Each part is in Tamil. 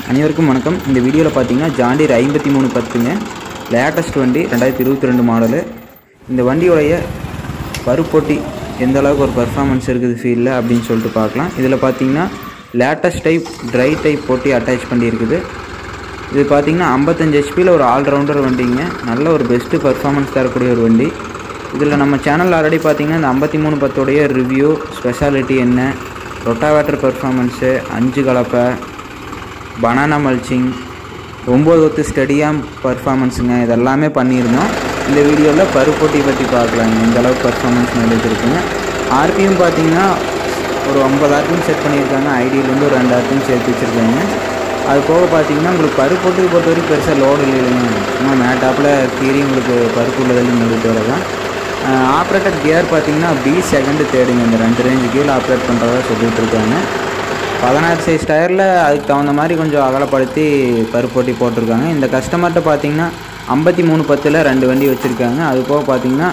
அனைவருக்கும் வணக்கம். இந்த வீடியோவில் பார்த்தீங்கன்னா ஜாண்டீர் 5310ங்க லேட்டஸ்ட் வண்டி 2022 மாடலு. இந்த வண்டியோடைய பருப்பொட்டி எந்த அளவுக்கு ஒரு பர்ஃபார்மன்ஸ் இருக்குது ஃபீல்டில் அப்படின்னு சொல்லிட்டு பார்க்கலாம். இதில் பார்த்தீங்கன்னா லேட்டஸ்ட் டைப் ட்ரை டைப் போட்டி அட்டாச் பண்ணி இருக்குது. இது பார்த்தீங்கன்னா 55 ஹெச்பியில் ஒரு ஆல்ரவுண்டர் வண்டிங்க. நல்ல ஒரு பெஸ்ட்டு பர்ஃபார்மன்ஸ் தரக்கூடிய ஒரு வண்டி. இதில் நம்ம சேனல் ஆல்ரெடி பார்த்தீங்கன்னா இந்த 5310 ரிவ்யூ, ஸ்பெஷாலிட்டி என்ன, ரொட்டாவேட்டர் பெர்ஃபார்மன்ஸு, 5 கலப்பை, பனானா மல்ச்சிங், 9 ஒத்து ஸ்டெடியாம் பர்ஃபார்மன்ஸுங்க, இதெல்லாமே பண்ணியிருந்தோம். இந்த வீடியோவில் பருப்பொட்டி பற்றி பார்க்கலாங்க. இந்த அளவுக்கு பர்ஃபார்மன்ஸ் நடந்துருக்குங்க. ஆர்பிஎம் பார்த்தீங்கன்னா ஒரு 9 ஆர்பிஎம் செட் பண்ணியிருக்காங்க. ஐடியிலேருந்து ஒரு 2 ஆர்பிஎம் சேர்த்து வச்சுருக்காங்க. அது போக பார்த்தீங்கன்னா உங்களுக்கு பருப்பொட்டி பொறுத்த வரைக்கும் பெருசாக லோடு இல்லைங்க. சும்மா மேட்டாப்பில் கீறி உங்களுக்கு பருப்பு உள்ளதில் முடிட்டு வரதான். ஆப்ரேட்டர் கியர் பார்த்தீங்கன்னா B2 தேடுங்க. இந்த 2 ரேஞ்சு கீழே ஆப்ரேட் பண்ணுறதா சொல்லிட்டு இருக்காங்க. 16 சைஸ் டயரில் அதுக்கு தகுந்த மாதிரி கொஞ்சம் அகலப்படுத்தி பருப்பொட்டி போட்டிருக்காங்க. இந்த கஸ்டமர்கிட்ட பார்த்தீங்கன்னா 5310 2 வண்டி வச்சுருக்காங்க. அது போக பார்த்தீங்கன்னா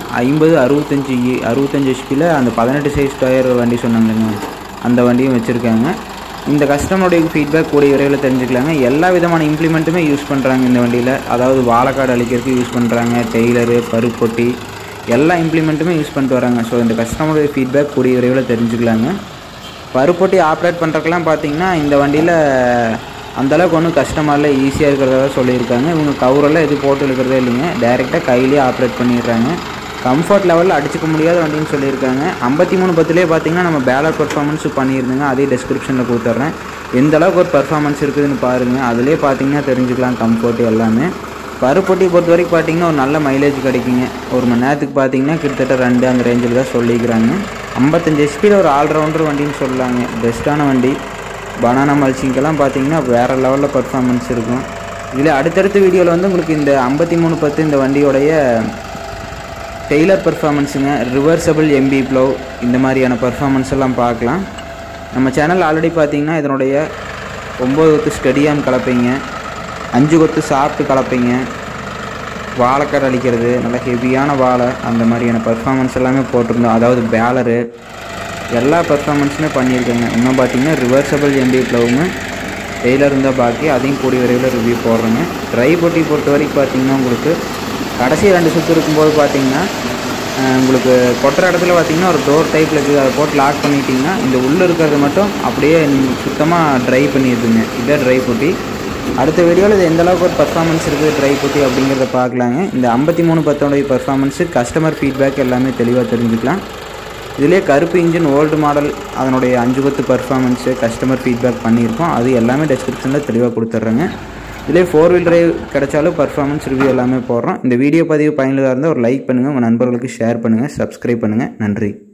65 ஹெச்பியில் அந்த 18 சைஸ் டயர் வண்டி சொன்னாங்க, அந்த வண்டியும் வச்சுருக்காங்க. இந்த கஸ்டமருடைய ஃபீட்பேக் கூடிய விரைவில் தெரிஞ்சுக்கலாங்க. எல்லா விதமான இம்ப்ளிமெண்ட்டுமே யூஸ் பண்ணுறாங்க இந்த வண்டியில். அதாவது வாழைக்காடு அழிக்கிறதுக்கு யூஸ் பண்ணுறாங்க, டெய்லரு, பருப்பொட்டி, எல்லா இம்ப்ளிமெண்ட்டுமே யூஸ் பண்ணிட்டு வராங்க. ஸோ இந்த கஸ்டமருடைய ஃபீட்பேக் கூடிய விரைவில் தெரிஞ்சுக்கலாங்க. பருப்பொட்டி ஆப்ரேட் பண்ணுறதுக்கெல்லாம் பார்த்தீங்கன்னா இந்த வண்டியில் அந்தளவுக்கு ஒன்றும் கஷ்டமாக இல்லை, ஈஸியாக இருக்கிறதா சொல்லியிருக்காங்க. இவங்க கவரெல்லாம் எது போட்டு இருக்கிறதே இல்லைங்க, டைரெக்டாக கையிலேயே ஆப்ரேட் பண்ணிடுறாங்க. கம்ஃபர்ட் லெவலில் அடிச்சிக்க முடியாத வண்டின்னு சொல்லியிருக்காங்க. 5310 பார்த்தீங்கன்னா நம்ம பேலர் பர்ஃபார்மன்ஸு பண்ணியிருந்தோங்க. அதே டிஸ்கிரிப்ஷனில் கொடுத்துட்றேன். எந்த அளவுக்கு ஒரு பர்ஃபார்மன்ஸ் இருக்குதுன்னு பாருங்கள். அதிலே பார்த்தீங்கன்னா தெரிஞ்சுக்கலாம் கம்ஃபர்ட் எல்லாமே. பருப்பொட்டி பொறுத்த வரைக்கும் பார்த்தீங்கன்னா ஒரு நல்ல மைலேஜ் கிடைக்குங்க. ஒரு மணி நேரத்துக்கு பார்த்தீங்கன்னா கிட்டத்தட்ட 2 அந்த ரேஞ்சில் தான் சொல்லிக்கிறாங்க. 55 ஹெச்பியில் ஒரு ஆல்ரவுண்டர் வண்டின்னு சொல்லலாங்க. பெஸ்ட்டான வண்டி. பனானா மல்ச்சிங்கெல்லாம் பார்த்தீங்கன்னா வேறு லெவலில் பர்ஃபார்மன்ஸ் இருக்கும். இதில் அடுத்தடுத்த வீடியோவில் வந்து உங்களுக்கு இந்த 5310 இந்த வண்டியோடைய டெய்லர் பர்ஃபார்மன்ஸுங்க, ரிவர்சபிள் எம்பி ப்ளவ், இந்த மாதிரியான பர்ஃபார்மன்ஸ் எல்லாம் பார்க்கலாம். நம்ம சேனல் ஆல்ரெடி பார்த்தீங்கன்னா இதனுடைய 9 ஒத்து ஸ்டெடியாம் கலப்பைங்க, 5 கொத்து சாப்பிட்டு கலப்பைங்க, வாழைக்காடு அழிக்கிறது, நல்ல ஹெவியான வாழை, அந்த மாதிரியான பர்ஃபார்மன்ஸ் எல்லாமே போட்டிருந்தோம். அதாவது பேலரு, எல்லா பர்ஃபார்மன்ஸுமே பண்ணியிருக்கேங்க. இன்னும் பார்த்தீங்கன்னா ரிவர்சபிள் எம்பி ப்ளவுங்க டெய்லர் இருந்தால் பாக்கி, அதையும் கூடிய விரைவில் ரிவ்யூ போடுறேங்க. ட்ரை பொட்டி பொறுத்த வரைக்கும் பார்த்தீங்கன்னா உங்களுக்கு கடைசி 2 சுற்று இருக்கும்போது பார்த்தீங்கன்னா உங்களுக்கு கொட்டுற இடத்துல பார்த்தீங்கன்னா ஒரு டோர் டைப்பில் இருக்குது. அதை போட்டு லாக் பண்ணிட்டீங்கன்னா இந்த உள்ளே இருக்கிறது மட்டும் அப்படியே சுத்தமாக ட்ரை பண்ணிடுதுங்க. இதான் ட்ரை பொட்டி. அடுத்த வீடியோவில் இது எந்தளவுக்கு ஒரு பர்ஃபார்மன்ஸ் இருக்குது ட்ரை பொட்டி அப்படிங்கிறத பார்க்கலாங்க. இந்த 5310 பர்ஃபார்மன்ஸு, கஸ்டமர் ஃபீட்பேக் எல்லாமே தெளிவாக தெரிஞ்சுக்கலாம். இதிலே கருப்பு இன்ஜின் ஓல்டு மாடல், அதனுடைய 5 கொத்து பர்ஃபார்மன்ஸு, கஸ்டமர் ஃபீட்பேக் பண்ணியிருக்கோம். அது எல்லாமே டிஸ்கிரிப்ஷனில் தெளிவாக கொடுத்துட்றேங்க. இதிலே 4 வீல் டிரைவ் கிடைச்சாலும் பர்ஃபார்மன்ஸ் ரிவ்யூ எல்லாமே போடுறோம். இந்த வீடியோ பதிவு பயனுள்ளதாக இருந்தால் ஒரு லைக் பண்ணுங்கள், உங்கள் நண்பர்களுக்கு ஷேர் பண்ணுங்கள், சப்ஸ்கிரைப் பண்ணுங்கள். நன்றி.